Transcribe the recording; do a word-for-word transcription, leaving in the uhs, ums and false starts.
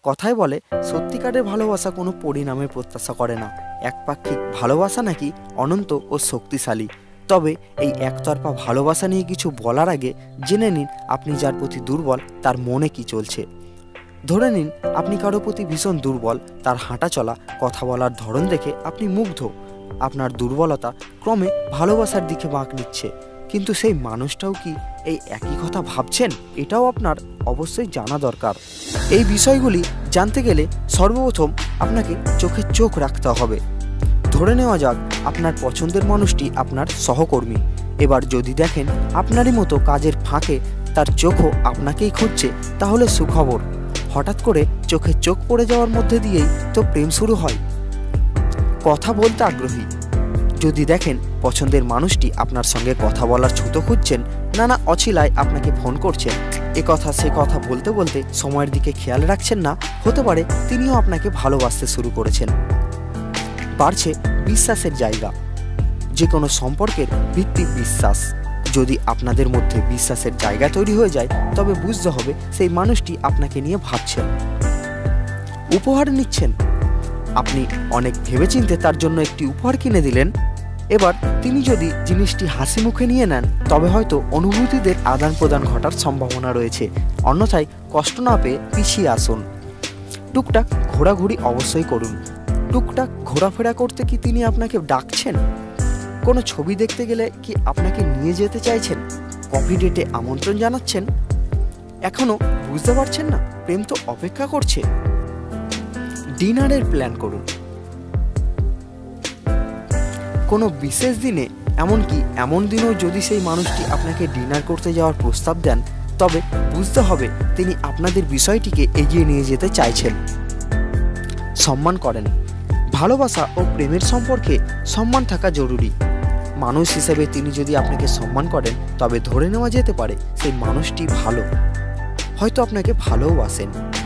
কথায় বলে সত্যিকারের ভালোবাসা কোনো পরিণামের প্রত্যাশা করে না। একপাক্ষিক ভালোবাসা নাকি অনন্ত ও শক্তিশালী। তবে এই একতরফা ভালোবাসা নিয়ে কিছু বলার আগে জেনে নিন আপনি যার প্রতি দুর্বল তার মনে কি চলছে। ধরে নিন আপনি কারো প্রতি ভীষণ দুর্বল, তার হাঁটা চলা, কথা বলার ধরন দেখে আপনি মুগ্ধ। আপনার দুর্বলতা ক্রমে ভালোবাসার দিকে বাঁক নিচ্ছে, কিন্তু সেই মানুষটাও কি এই একই কথা ভাবছেন? এটাও আপনার অবশ্যই জানা দরকার। এই বিষয়গুলি জানতে গেলে সর্বপ্রথম আপনাকে চোখে চোখ রাখতে হবে। ধরে নেওয়া যাক আপনার পছন্দের মানুষটি আপনার সহকর্মী। এবার যদি দেখেন আপনারই মতো কাজের ফাঁকে তার চোখও আপনাকেই খুঁজছে, তাহলে সুখবর। হঠাৎ করে চোখে চোখ পড়ে যাওয়ার মধ্যে দিয়েই তো প্রেম শুরু হয়। কথা বলতে আগ্রহী। যদি দেখেন পছন্দের মানুষটি আপনার সঙ্গে কথা বলার ছুতো খুঁজছেন, নানা অছিলায় আপনাকে ফোন করছেন, এ কথা সে কথা বলতে বলতে সময়ের দিকে খেয়াল রাখছেন না, হতে পারে তিনিও আপনাকে ভালোবাসতে শুরু করেছেন। বাড়ছে বিশ্বাসের জায়গা। যে কোনো সম্পর্কের ভিত্তি বিশ্বাস। যদি আপনাদের মধ্যে বিশ্বাসের জায়গা তৈরি হয়ে যায়, তবে বুঝতে হবে সেই মানুষটি আপনাকে নিয়ে ভাবছেন। উপহার নিচ্ছেন। আপনি অনেক ভেবেচিন্তে তার জন্য একটি উপহার কিনে দিলেন। এবার তিনি যদি জিনিসটি হাসি মুখে নিয়ে নেন, তবে হয়তো অনুভূতিদের আদান প্রদান ঘটার সম্ভাবনা রয়েছে। অন্যথায় কষ্ট না পেয়ে পিছিয়ে আসুন। টুকটাক ঘোরাঘুরি অবশ্যই করুন। টুকটাক ঘোরাফেরা করতে কি তিনি আপনাকে ডাকছেন? কোনো ছবি দেখতে গেলে কি আপনাকে নিয়ে যেতে চাইছেন? কফি ডেটে আমন্ত্রণ জানাচ্ছেন? এখনো বুঝতে পারছেন না প্রেম তো অপেক্ষা করছে? ডিনারের প্ল্যান করুন। কোনো বিশেষ দিনে, এমনকি এমন দিনেও যদি সেই মানুষটি আপনাকে ডিনার করতে যাওয়ার প্রস্তাব দেন, তবে বুঝতে হবে তিনি আপনাদের বিষয়টিকে এগিয়ে নিয়ে যেতে চাইছেন। সম্মান করেন। ভালোবাসা ও প্রেমের সম্পর্কে সম্মান থাকা জরুরি। মানুষ হিসেবে তিনি যদি আপনাকে সম্মান করেন, তবে ধরে নেওয়া যেতে পারে সেই মানুষটি ভালো, হয়তো আপনাকে ভালোবাসেন।